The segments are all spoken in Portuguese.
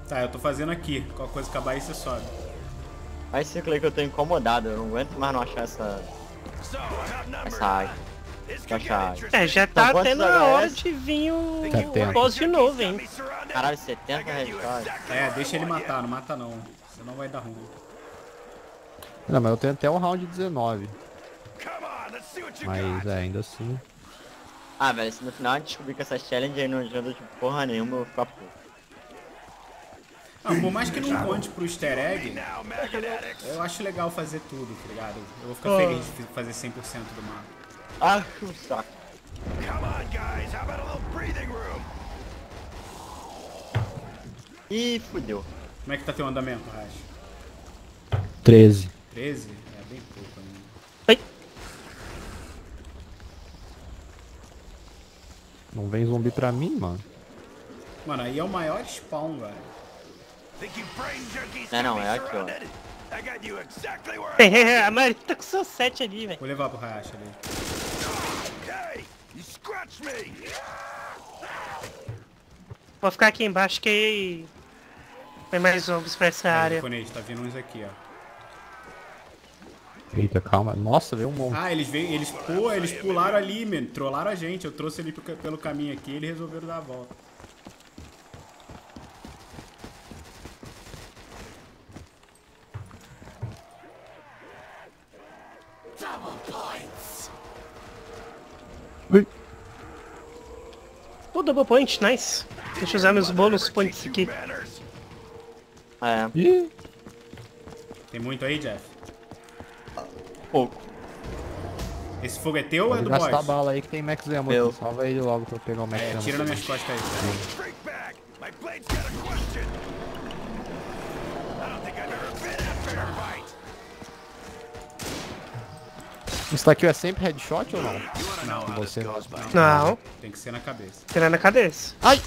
Tá, eu tô fazendo aqui. Qualquer coisa acabar aí, você sobe. Aí você clica que eu tô incomodado, eu não aguento mais não achar essa águia. É, já Então, tá quantos até na hora HS? de vir o 70. boss de novo, hein? Caralho, 70 headshot. É, deixa ele matar, não mata não. Senão vai dar ruim. Não, mas eu tenho até o round 19. Mas ainda assim. Ah, velho, se no final a gente descobrir que essa challenge aí não ajuda de porra nenhuma, eu vou ficar puto. Não, por mais que não conte pro easter egg, eu acho legal fazer tudo, tá ligado? Eu vou ficar feliz de fazer 100% do mapa. Ah, que saco. Ih, fudeu. Como é que tá teu andamento, Rash? 13. 13? É bem pouco ainda. Ai, Não vem zumbi pra mim, mano. Mano, aí é o maior spawn, velho. Não, é aqui, ó. a maioria tá com seu 7 ali, velho. Vou levar pro Hayashi ali. Vou ficar aqui embaixo que aí tem mais zombies pra essa Aí, área. Conete, tá vindo uns aqui, ó. Eita, calma. Nossa, veio um monte. Ah, eles pularam ali, mano. Trollaram a gente. Eu trouxe ele pelo caminho aqui e eles resolveram dar a volta. Ui. O double point, nice. Deixa eu usar meus bônus points aqui. É, Ih, Tem muito aí, Jeff? pouco. Esse fogo é teu ou é pode do gastar boss? bala aí que tem Max Ammo Meu. aqui. Salva ele logo pra eu pegar o Max É, Ammo. tira nas minhas costas aí. Isso daqui é sempre headshot ou não? Não, Você não. Não, tem que ser na cabeça. tirar na cabeça. Ai!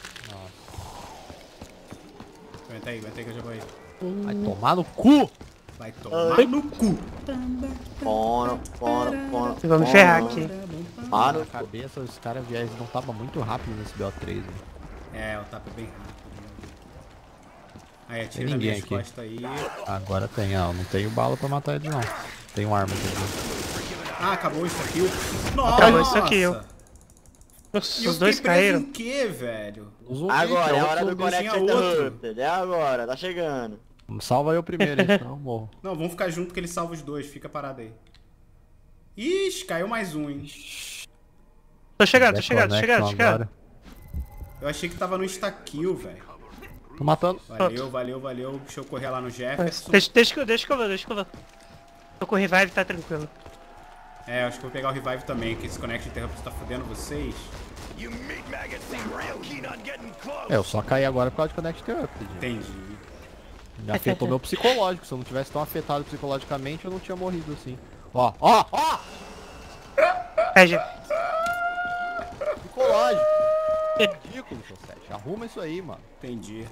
Aguenta aí que eu já vou aí. Vai tomar no cu! Vai tomar no cu. Pono. Vocês vão me ferrar aqui. Mano, Na cabeça, os caras não tava muito rápido nesse BO3. Né? É, o tapa é bem rápido. Aí atira Tem nas ninguém minhas aqui. costas aí. Agora tem, ó. Não tenho bala pra matar ele não. Tenho arma aqui. Ah, acabou isso aqui. Nossa! Acabou isso aqui, ó. E Os eu dois fiquei preso caíram. em quê, velho? O zumbi, agora que é a outro hora do zumbi. Connect tinha outro. Interrupted. É agora, tá chegando. Salva eu primeiro, aí, senão eu morro. Não, vamos ficar junto que ele salva os dois. Fica parado aí. Ixi, caiu mais um, hein? Tô chegando. Desconexão agora. Eu achei que tava no insta-kill, velho. Tô matando. Valeu. Deixa eu correr lá no Jefferson. Deixa que eu vou. Tô com o revive, tá tranquilo. É, acho que vou pegar o revive também, que esse Connect Interrupted tá fodendo vocês. É, eu só caí agora por causa de Connect Interrupted. Entendi. Me afetou meu psicológico. Se eu não tivesse tão afetado psicologicamente, eu não tinha morrido assim. Ó! É, gente. Psicológico! Ridículo, seu 7. Arruma isso aí, mano. Entendi.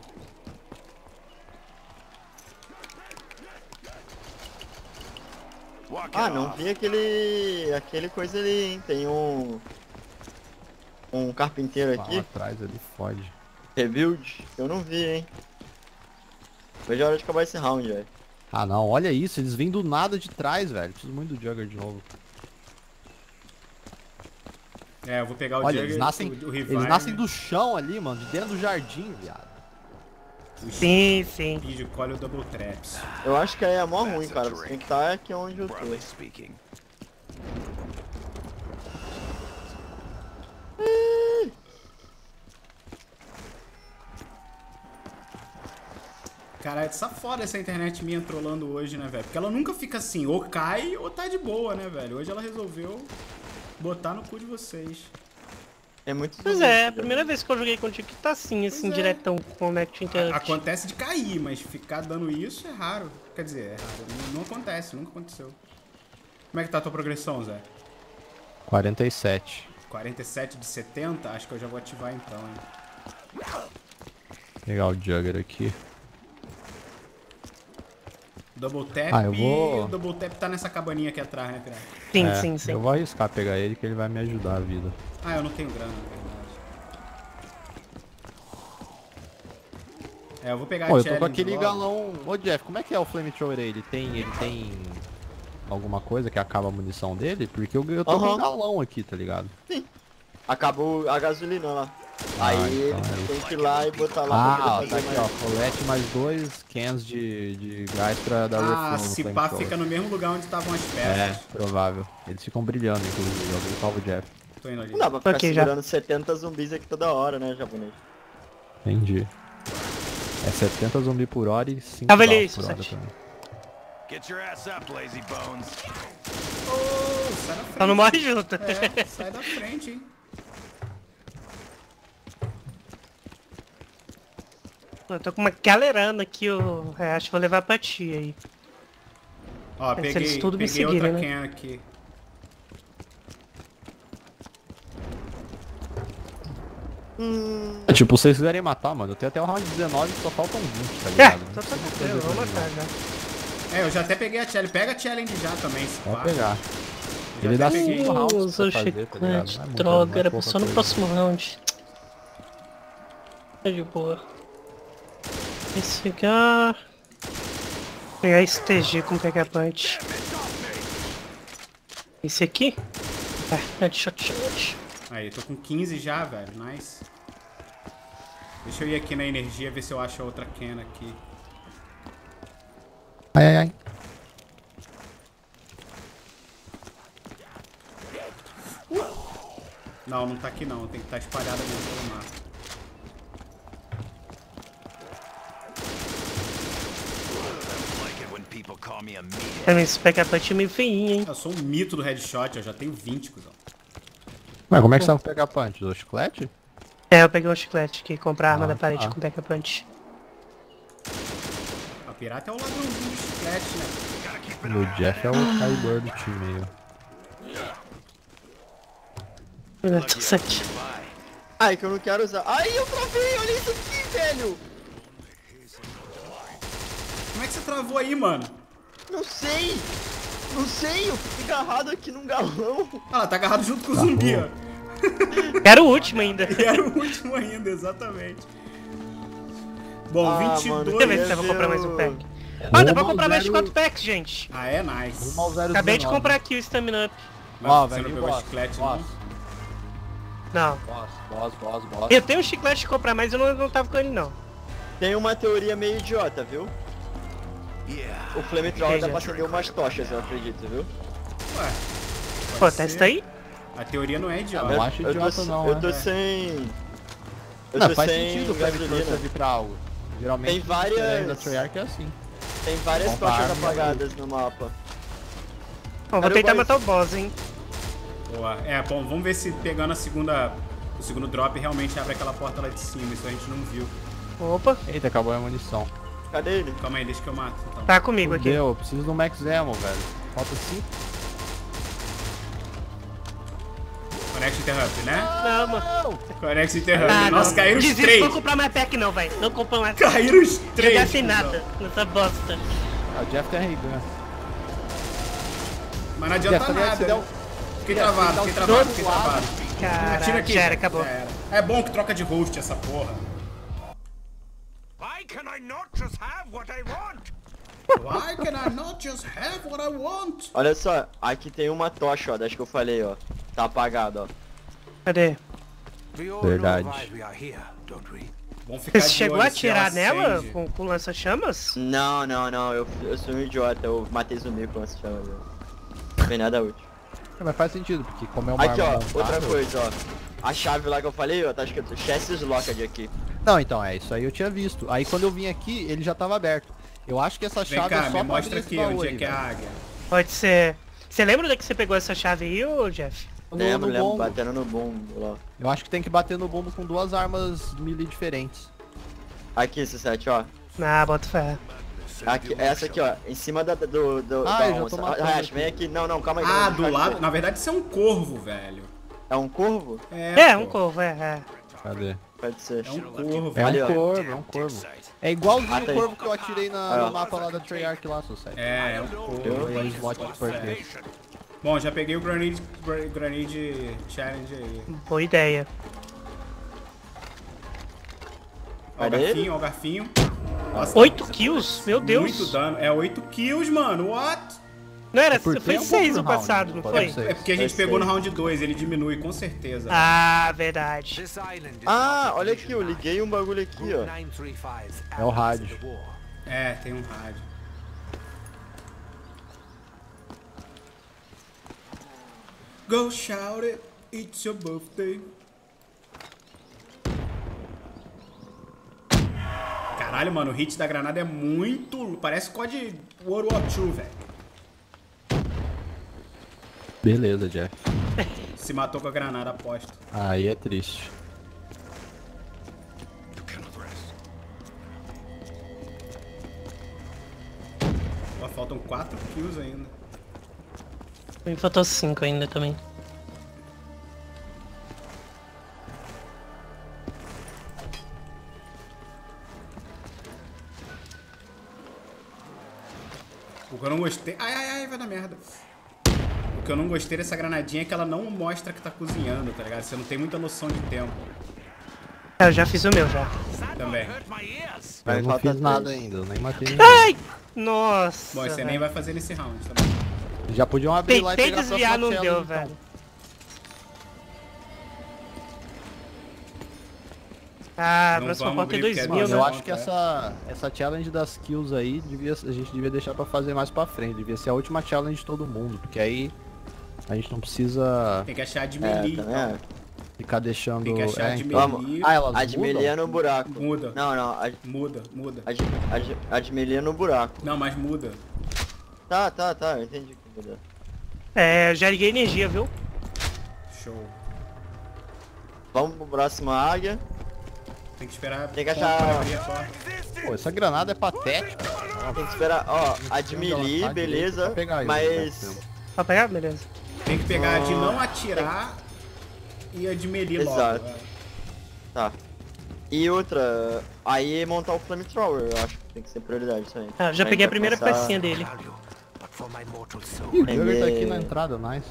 Ah, não vi aquele coisa ali, hein. Tem um carpinteiro Lá aqui. atrás ali fode. Rebuild. Eu não vi, hein. Vejo a hora de acabar esse round, velho. Ah não, olha isso, eles vêm do nada de trás, velho. Preciso muito do Jugger de novo. É, eu vou pegar o Olha, Jugger, o revive. eles nascem do chão ali, mano, de dentro do jardim, viado. Sim. E colhe o Double Traps. Eu acho que aí é mó ruim, cara. Você tem que estar aqui onde eu tô. Cara, tá foda essa internet minha trolando hoje, né, velho? Porque ela nunca fica assim, ou cai ou tá de boa, né, velho? Hoje ela resolveu botar no cu de vocês. É muito Pois bonito, é, a velho. primeira vez que eu joguei contigo que tá assim, Pois é. diretão com o Connect Interrupt. Acontece de cair, mas ficar dando isso é raro. Quer dizer, é raro. Não acontece, nunca aconteceu. Como é que tá a tua progressão, Zé? 47. 47 de 70? Acho que eu já vou ativar então, hein? Pegar o Jugger aqui. Double tap. Ah, eu vou- O double tap tá nessa cabaninha aqui atrás, né, cara? Sim. Eu vou arriscar pegar ele que ele vai me ajudar a vida. Ah, eu não tenho grana, na verdade. É, eu vou pegar Pô, a eu tô com challenge aquele logo. galão... Ô, Jeff, como é que é o flamethrower aí? Ele tem alguma coisa que acaba a munição dele? Porque eu tô com um galão aqui, tá ligado? Acabou a gasolina lá. Ah, Aí então é tem que ir lá e botar lá pra Ah, poder tá fazer aqui, ó. mais. Colete mais 2 cans de gás pra dar Ah, refuel no se pá flamethrower. fica no mesmo lugar onde estavam as É, peças. provável. Eles ficam brilhando, inclusive. Alguém salva o Jeff. Tô indo ali. Não dá pra ficar Ok, já. segurando 70 zumbis aqui toda hora, né, japonês? Entendi. É 70 zumbi por hora e 5 Tava ali, balas por hora Sete. também. Get your ass up, lazy bones. Ô, sai da frente. Só não morre junto. É, sai da frente, hein. Eu tô com uma galerana aqui, eu acho que vou levar pra ti aí. Ó, Se eles tudo me peguei outra seguirem, can aqui. Tipo, se vocês quiserem matar, mano, eu tenho até o round 19 e só faltam 20, tá É, ligado? então tá tranquilo, vou matar já. É, eu já até peguei a challenge. Pega a challenge já também, se pá. Pode pegar. Já Ele dá até peguei. 5 rounds Usou pra o fazer, tá ligado? chiclete, Não é muita- droga, não é era pouca só no coisa. próximo round. Tá de boa. Esse cigarro. Pegar esse TG com pegar punch. Esse aqui? É, headshot. Aí, tô com 15 já, velho. Nice. Deixa eu ir aqui na energia, ver se eu acho a outra can aqui. Ai, ai, ai. Não, não tá aqui não. Tem que estar espalhada mesmo pelo mapa. Like it when people call me a meathead. Também esse pegar punch é meio feinho, hein? Eu sou um mito do headshot, eu já tenho 20, cuzão. Mas como é que você vai pegar punch? Do chiclete? É, eu peguei um chiclete aqui, comprar arma Ah, da parede tá. com pegar punch. A pirata é o ladrãozinho de chiclete, né? O Jeff é o Kyber do time aí, ó. Eu tô 7. Ai, que eu não quero usar. Ai, eu travei, olha isso aqui, velho! Como é que você travou aí, mano? Não sei! Não sei, eu fiquei agarrado aqui num galão. Ah lá, tá agarrado junto com o zumbi, ó. Era o último ainda. E era o último ainda, exatamente. Bom, Ah, 22. mano, Deixa eu ver se dá pra comprar mais um pack. Ah, dá pra comprar mais de 4 packs, gente. Ah, é nice. Rumo ao 019. Acabei de comprar aqui o Stamina Up. Mas Ó, você velho, não pegou boss, chiclete, boss, não? Não. boss. Eu tenho um chiclete de comprar, mas eu não tava com ele, não. Tem uma teoria meio idiota, viu? Yeah. O flamethrower dá Entendi. pra acender umas tochas, eu acredito, viu? Ué. Pô, pode testa ser. aí. A teoria não é idiota. Não acho idiota não, eu tô é. sem... Eu Não, tô faz sem sentido o flamethrower gasolina. servir pra algo. Geralmente Tem várias- da Treyarch é assim. Tem várias Bom pra tochas arma, apagadas no mapa. Bom, vou Cara, tentar eu matar o boss, hein. Boa. É, bom, vamos ver se pegando o segundo drop realmente abre aquela porta lá de cima. Isso a gente não viu. Opa, Eita, acabou a munição. Cadê ele? Calma aí, deixa que eu mato. Então. tá comigo aqui. Fudeu, eu preciso do Max Ammo, velho. Falta 5. Connect Interrupt, né? Não, mano. Connect Interrupt. Ah, Nossa, não. caíram os Desisto, 3. Não vou comprar mais pack não, velho. Não comprar mais. Caíram os 3. Não gastei nada nessa bosta. Ah, o Jeff tem a Ray-Gun. Mas não adianta Jeff, tá ligado? nada. Se der um- Fiquei Jeff, travado, se der um fiquei travado, tiro fiquei do lado. travado. Atira Caralho, aqui. já era, acabou. Já era. É bom que troca de host essa porra. Why can I not just have what I want? Why can I not just have what I want? Olha só, aqui tem uma tocha, ó, das que eu falei, ó. Tá apagada, ó. Cadê? We all Verdade. know why we are here, don't we? Vamos ficar Você de chegou olho a se ela atirar nela acende. com lança-chamas? Não, eu sou um idiota, eu matei zumbi com essa chama. Não tem nada útil. É, mas faz sentido, porque como é uma Aqui, ó, arma outra montável- coisa, ó. A chave lá que eu falei, ó, tá escrito Chassis Locked aqui. Não, então, é isso aí eu tinha visto. Aí quando eu vim aqui, ele já tava aberto. Eu acho que essa Vem chave é cá, só me pra mostra abrir esse aqui baú onde é aí, que é a velho. águia. Pode ser. Você lembra da que você pegou essa chave aí, ô Jeff? Lembro, bombo. batendo no bumbo lá. Eu acho que tem que bater no bombo com 2 armas melee diferentes. Aqui, esse set, ó. Ah, bota fé. Aqui, essa aqui, ó, em cima da Ah, da eu já tô onça. matando Hash, aqui. vem aqui. Não, calma aí. Ah, calma aí, do deixa eu lado. ver. Na verdade, isso é um corvo, velho. É um corvo? É, pô. um corvo, é. Cadê? Pode ser. É um corvo. É Ali, um ó. corvo, é um corvo. É igualzinho Ah, tá o aí. corvo que eu atirei Aí, no ó. mapa lá da Treyarch lá, seu sério. É um corvo. Eu e o slot de porquê. Bom, já peguei o Grenade Challenge aí. Boa ideia. Ó o Cadê ele? garfinho, ó o garfinho. Nossa, 8 kills? Meu Deus. Muito dano. É 8 kills, mano. What? Não era, por foi tempo 6 ou no por round? passado, não Pode foi? ser. É porque a gente pegou no round 2, ele diminui, com certeza. Ah, verdade. Ah, olha aqui, eu liguei um bagulho aqui, ó. É o rádio. É, tem um rádio. Go shout it, it's your birthday. Caralho, mano, o hit da granada é muito... Parece COD World War II, velho. Beleza, Jeff. Se matou com a granada, aposto. Aí é triste. Ó, faltam 4 kills ainda. Me faltou 5 ainda também. O que eu não gostei... Ai, ai, ai, vai dar merda. O que eu não gostei dessa granadinha é que ela não mostra que tá cozinhando, tá ligado? Você não tem muita noção de tempo. Eu já fiz o meu, já. Também. Eu não fiz nada ainda, eu nem matei ninguém. Ai! Nossa. Bom, você nem velho. vai fazer nesse round, tá bom? Já podiam abrir lá e Tentei pegar a desviar, próxima não deu, challenge, então. velho. Ah, Não próxima vamos porta é abrir, porque 2000, é Mano, né? eu Não, acho que é. essa challenge das kills aí, a gente devia deixar pra fazer mais pra frente. Devia ser a última challenge de todo mundo, porque aí a gente não precisa Tem que achar de É, melee, também então. é. ficar deixando... Tem que achar de então. melee. Vamos. Elas A de melee é no buraco. Muda. Não, não, Muda, muda. a de melee é no buraco. Não, mas muda. Tá, eu entendi que muda. É, já liguei energia, viu? Show. Vamos pro próximo águia. Tem que esperar. Tem que ponto achar- pra abrir a porta. Pô, essa granada é patética. Tem que esperar, ó, a de Onde ela melee, tá direito beleza, pra pegar isso, mas... né? Pra pegar? Beleza. Tem que pegar a de não atirar e a de melee logo. Exato. é. Tá. E outra, aí montar o flamethrower, eu acho que tem que ser prioridade isso aí. Ah, já Aí peguei a vai primeira começar- pecinha dele. Ih, o Jugger tá aqui Ele- na entrada, nice.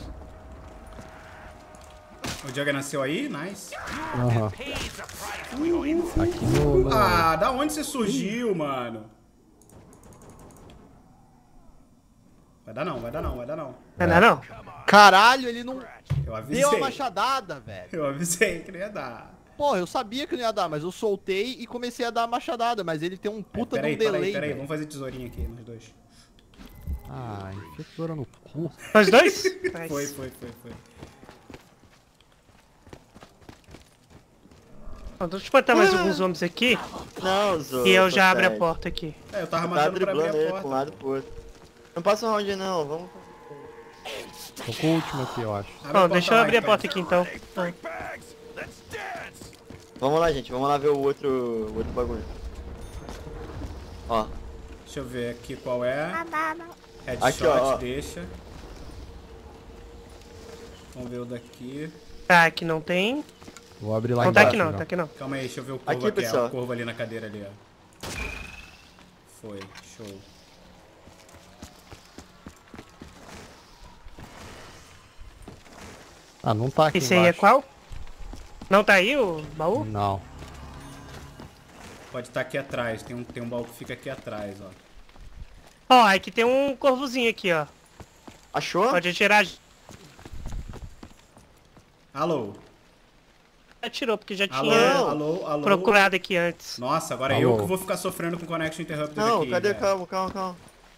O Jugger nasceu aí? Nice. Aham. Aqui no... Ah, da onde você surgiu, mano? Vai dar não, vai dar não, vai dar não. Não, não, não. Caralho, ele não Eu avisei. deu a machadada, velho. Eu avisei que não ia dar. Porra, eu sabia que não ia dar, mas eu soltei e comecei a dar a machadada, mas ele tem um puta de Peraí, um delay, peraí, velho. vamos fazer tesourinha aqui, nós dois. Ah, enfia a tesoura no cu. Nós dois? Foi, Nice. foi. Bom, deixa eu botar mais alguns homens aqui Não, Zo, e eu tô já abro a certo. porta aqui. É, eu tava Tá matando pra driblando abrir a ele pra um porta. lado e pro outro. Não passa o round não, vamos... Tô com o último aqui, eu acho. Abre a Bom, porta deixa eu lá, abrir a então. porta aqui então. Ah. Vamos lá, gente, vamos lá ver o outro bagulho. Ó, Deixa eu ver aqui qual é. Headshot, Aqui, ó. deixa. Vamos ver o daqui. Tá, aqui não tem. Vou abrir lá Não tá embaixo. aqui não, já. tá aqui não. Calma aí, deixa eu ver o corvo Aqui, aqui, pessoal. ó. O corvo ali na cadeira ali, ó. Foi, show. Ah, não tá aqui Esse aí é embaixo. qual? Não tá aí o baú? Não. Pode estar aqui atrás, tem um baú que fica aqui atrás, ó. Ó, aqui tem um corvozinho aqui, ó. achou? Pode atirar. Alô? Atirou, porque já Alô? tinha Alô? procurado aqui antes. Nossa, agora Alô? eu que vou ficar sofrendo com Connection Interrupted Não, aqui. cadê? velho. Calma.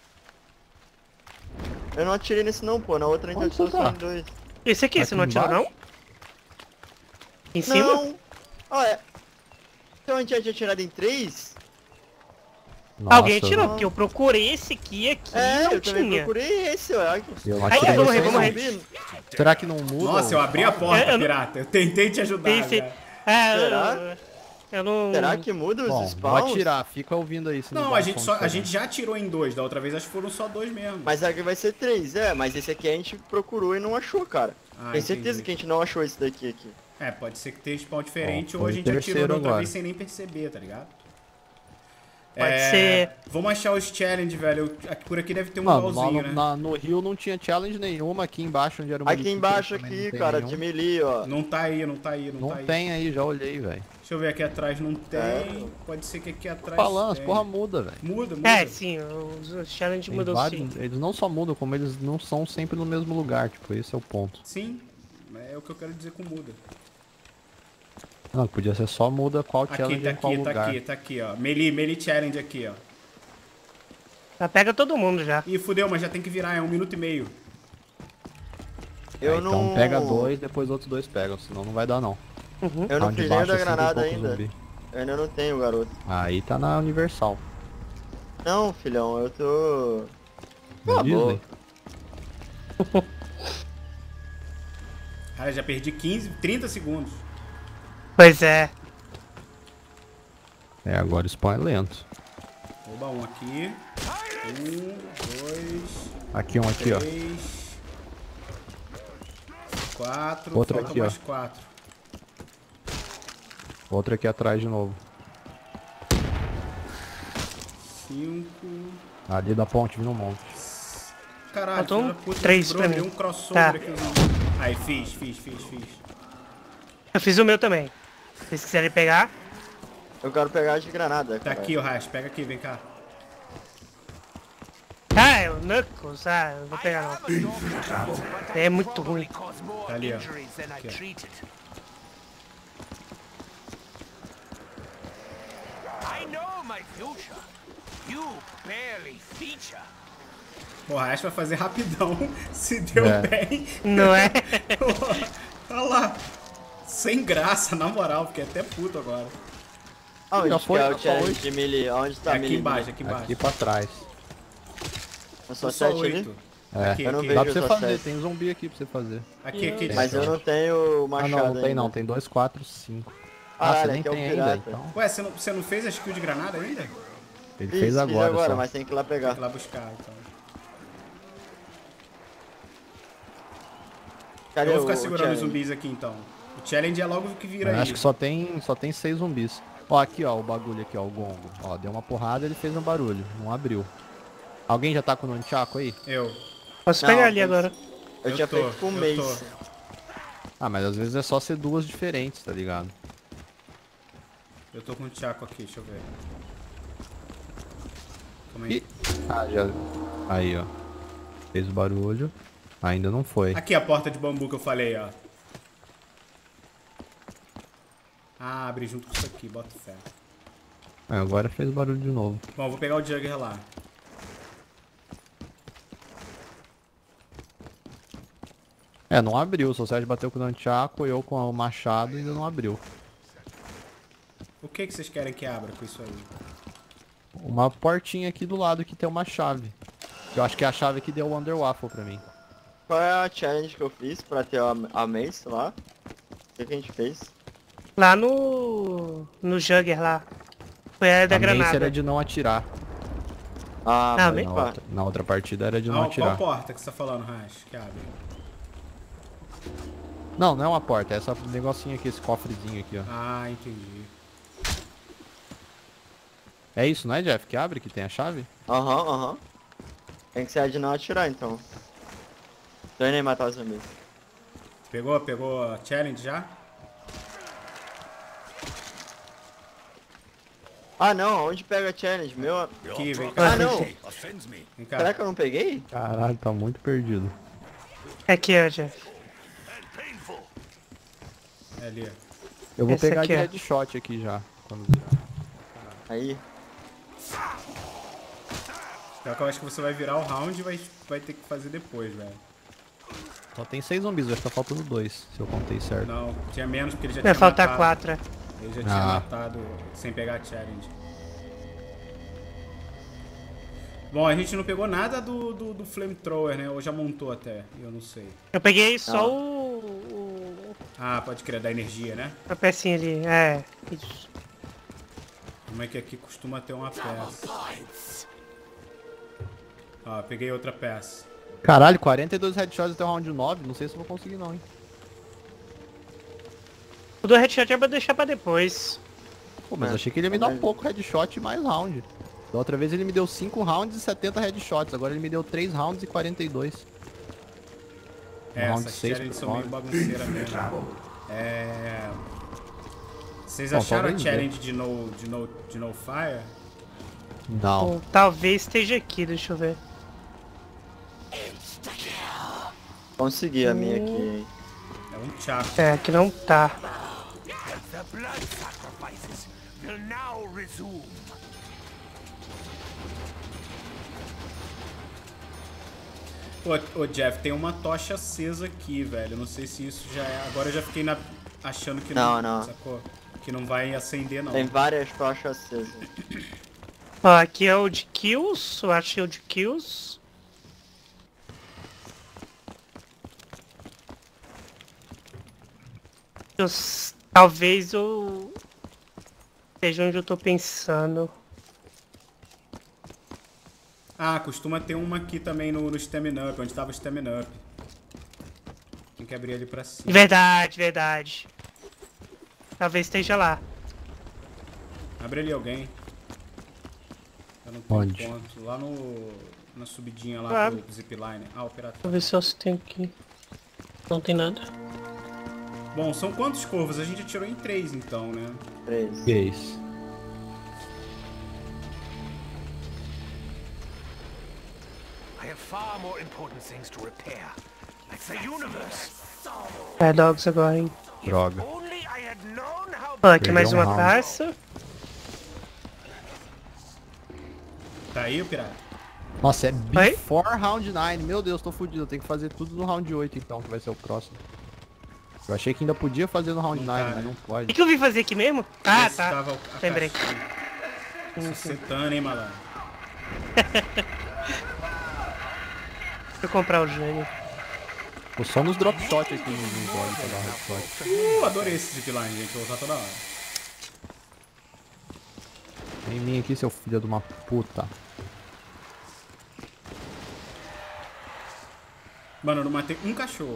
Eu não atirei nesse não, pô, na outra a gente Onde atirou você só tá? em dois. Esse aqui, Aqui você não atirou não? embaixo? Em cima? Não! Olha, então a gente já tinha atirado em 3? Nossa, Alguém atirou, porque eu procurei esse aqui É, não eu também tinha. procurei esse, olha. Eu não Aí, atirei vamos nesse morrer, aí, vamos não. morrer. Será que não muda? Nossa, eu abri a porta, Eu não- pirata. Eu tentei te ajudar, Esse... velho. Ah, Será? eu não... Será que muda os Bom, vou spawns? atirar, fica ouvindo aí. se Não, dá a gente, conta, a né? gente já atirou em 2, da outra vez acho que foram só 2 mesmo. Mas aqui vai ser 3, mas esse aqui a gente procurou e não achou, cara. Ah, Tem certeza entendi. que a gente não achou esse daqui aqui. É, pode ser que tenha spawn diferente Bom, ou a foi gente o atirou da terceiro outra agora. vez sem nem perceber, tá ligado? Pode ser. Vamos achar os challenge, velho. Por aqui deve ter um Mano, lá baúzinho, né? no Rio não tinha challenge nenhuma, aqui embaixo onde era o Aqui município embaixo também aqui, não tem cara, nenhum. de melee, ó. Não tá aí, não tá aí, não Não tá aí. tem aí, já olhei, velho. Deixa eu ver, aqui atrás não tem. Pode ser que aqui atrás Falando, as tem. porra muda, velho. Muda, muda. É, sim, os challenge Tem mudou vários- sim. Eles não só mudam, como eles não são sempre no mesmo lugar, tipo, esse é o ponto. Sim, é o que eu quero dizer com muda. Não, podia ser só muda qual Aqui, challenge tá em qual aqui, tá lugar. aqui, tá aqui, ó. Melee challenge aqui, ó. Já pega todo mundo já. Ih, fudeu, mas já tem que virar, é 1 minuto e meio. Eu Então não... pega 2, depois outros 2 pegam, senão não vai dar não. Eu não Round fiz nem baixo da é cento e granada pouco ainda. zumbi. Eu ainda não tenho, garoto. Aí tá na Universal. Não, filhão, eu tô... Na Cala a Disney. boca. Cara, já perdi 30 segundos. Pois é. É, agora o spawn é lento. Oba, um aqui. 1, 2, Aqui um aqui, ó. 3, 4. Outro Falta aqui, mais ó. 4. Outro aqui atrás de novo. 5. Ali da ponte, vindo um monte. Caralho, Faltou filho da puta, 3 sobrou, pra deu mim. um crossover Tá. aqui. Aí, fiz. Eu fiz o meu também. Se vocês quiserem pegar. Eu quero pegar de granada, Tá cara. aqui, o Rash, pega aqui, vem cá. Ah, é o Knuckles. Ah, eu não vou pegar não. É muito ruim. Tá ali, ó. Aqui, I know my future. You barely feature. ó. O Rash vai fazer rapidão, se deu É. bem. Não é? Olha lá. Sem graça, na moral, fiquei até puto agora. Aonde Já que foi, é já o challenge foi. de melee? Onde tá É aqui melee? embaixo, aqui embaixo. Aqui pra trás. Eu sou Só 7 ali? 8. É. Aqui, Eu não aqui, vejo. Dá pra você só fazer, sete. tem zumbi aqui pra você fazer. aqui. Mas eu não tenho Ah machado não, não tem ainda. não, tem 2, 4, 5. Ah, Caralho, você nem aqui é o tem ainda, pirata. então. Ué, você não fez a skill de granada ainda? Ele Fiz, fez fiz agora, só. mas tem que ir lá pegar. Tem que ir lá buscar, então. Cadê Eu vou ficar o segurando os challenge? zumbis aqui, então. O challenge é logo que vira Eu aí. acho que só tem 6 zumbis. Ó, aqui ó, o bagulho aqui ó, o gongo. Ó, deu uma porrada, ele fez um barulho, não abriu. Alguém já tá com o nunchaku aí? Eu. Posso Não, pegar ali tem- agora. Eu Eu tinha tô, feito com eu um mês. tô. Ah, mas às vezes é só ser duas diferentes, tá ligado? Eu tô com o Chaco aqui, deixa eu ver. Calma aí. Ih. Ah, já. Aí, ó. Fez o barulho. Ainda não foi. Aqui a porta de bambu que eu falei, ó. Ah, abre junto com isso aqui, bota fé. É, agora fez o barulho de novo. Bom, eu vou pegar o Jugger lá. É, não abriu. O Sérgio bateu com o nunchaku, eu com o machado ainda não abriu. O que vocês querem que abra com isso aí? Uma portinha aqui do lado que tem uma chave. Eu acho que é a chave que deu o Wonder Waffle pra mim. Qual é a challenge que eu fiz pra ter a mace lá? O que a gente fez? Lá no Jugger lá. Foi a da A mace granada. era de não atirar. Ah, Ah, pode bem- pá. Na outra partida era de não Qual atirar. porta que você tá falando, Rash? Que abre? Não, não é uma porta, é esse negocinho aqui, esse cofrezinho aqui, ó. Ah, entendi. É isso, não é, Jeff? Que abre, que tem a chave? Aham. Tem que ser a de não atirar, então. Tô indo aí matar os zumbis. Pegou a challenge já? Ah, não. Onde pega a challenge? Meu... Aqui, vem cá. Ah, não. Offends me. Vem cá. Será que eu não peguei? Caralho, tá muito perdido. Aqui, ó, Jeff. Painful. É ali, ó. Eu vou Esse pegar aqui, de ó. headshot aqui já. Quando virar. Aí. Pior que eu acho que você vai virar o round e vai ter que fazer depois, velho. Só tem 6 zumbis, acho que tá faltando 2, se eu contei certo. Não, tinha menos porque ele já Vai tinha faltar matado. 4. Ele já tinha Ah. matado sem pegar a challenge. Bom, a gente não pegou nada do flamethrower, né? Ou já montou até, eu não sei. Eu peguei só Ah. Ah, pode crer, da energia, né? a pecinha ali. É, isso. Como é que aqui costuma ter uma peça? Ó, peguei outra peça. Caralho, 42 headshots até o round 9, não sei se eu vou conseguir não, hein. O do headshot é pra deixar pra depois. Pô, mas É, achei que ele ia me dar um mas- pouco headshot e mais round. Da outra vez ele me deu 5 rounds e 70 headshots, agora ele me deu 3 rounds e 42. É, Round essas 6 challenges por são meio fora. bagunceiras mesmo. Vocês Bom, acharam a talvez challenge de no fire? Não. Ou talvez esteja aqui, deixa eu ver. Consegui a minha aqui. É um chaco. É, aqui não tá. The blood sacrifices will now resume. Ô, Jeff, tem uma tocha acesa aqui, velho. Não sei se isso já é... Agora eu já fiquei achando que Não. Sacou? Que não vai acender, não. Tem várias tochas acesas. Ó, aqui é o de kills, eu achei o de kills. Talvez eu... seja onde eu tô pensando. Ah, costuma ter uma aqui também no Stamina Up, onde tava o Stamina Up. Tem que abrir ali pra cima. Verdade. Talvez esteja lá. Abre ali alguém. Eu não tenho Onde? ponto. Lá na subidinha lá Claro. pro zipline. Ah, o pirata. Vou ver se eu tenho aqui. Não tem nada. Bom, são quantos corvos? A gente atirou em 3 então, né? 3. Que é isso? I have far more important things to repair, like the universe. É, dogs agora, hein. Droga. Only I had known how. Ó, aqui Perdeu mais um uma round. taça. Tá aí o pirata? Nossa, é Oi? before round 9. Meu Deus, tô fudido. Eu tenho que fazer tudo no round 8 então, que vai ser o próximo. Eu achei que ainda podia fazer no round Não 9, tá, mas né? não O pode. que eu vim fazer aqui mesmo? Ah, Esse tá. tava a Lembrei. caixinha. Sucetando, hein, malandro? Deixa eu comprar o gênio. Tô só nos drop shot aqui no gole pra dar headshot. Adorei esse zipline, gente. Vou usar toda hora. Vem em mim aqui, seu filho de uma puta. Mano, eu não matei um cachorro.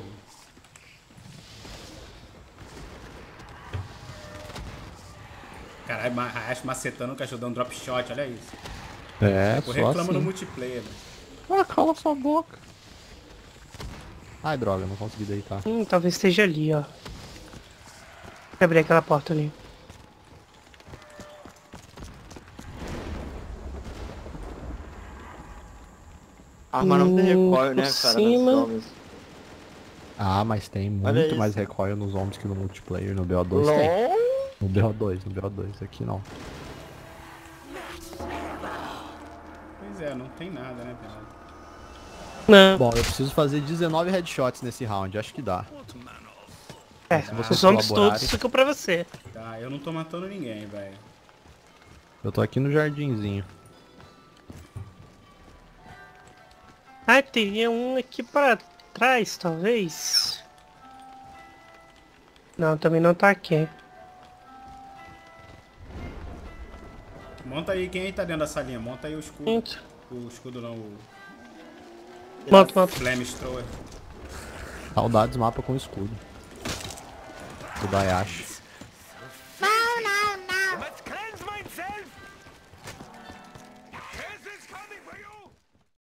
Caralho, Hayashi macetando o cachorro, dando drop shot, olha isso. É, Pô, só reclama no assim. multiplayer, velho. Ah, cala sua boca. Ai, droga, não consegui deitar. Talvez esteja ali, ó. Vou abrir aquela porta ali. A arma não tem recoil, né, por cara? cima. Nas zombies. Ah, mas tem Olha muito isso. mais recoil nos zombies que no multiplayer. No BO2 tem. No BO2, aqui não. Pois é, não tem nada, né, pirata? Não. Bom, eu preciso fazer 19 headshots nesse round, acho que dá. É, vocês os zombies colaborarem. todos ficam pra você. Tá, eu não tô matando ninguém, velho. Eu tô aqui no jardinzinho. Ah, teria um aqui pra trás, talvez. Não, também não tá aqui. Monta aí, quem aí tá dentro da salinha? Monta aí o escudo. Muito. O escudo não, o Monta. Flamethrower. Saudades mapa com escudo. Do Dayashi.